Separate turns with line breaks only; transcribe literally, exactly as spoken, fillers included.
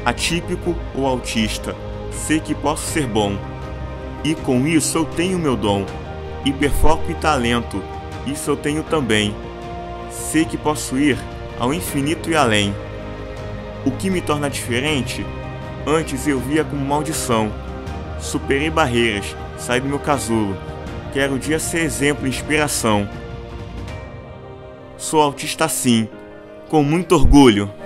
atípico ou autista, sei que posso ser bom. E com isso eu tenho meu dom, hiperfoco e talento, isso eu tenho também. Sei que posso ir ao infinito e além. O que me torna diferente? Antes eu via como maldição. Superei barreiras, saí do meu casulo. Quero um dia ser exemplo e inspiração. Sou autista sim, com muito orgulho.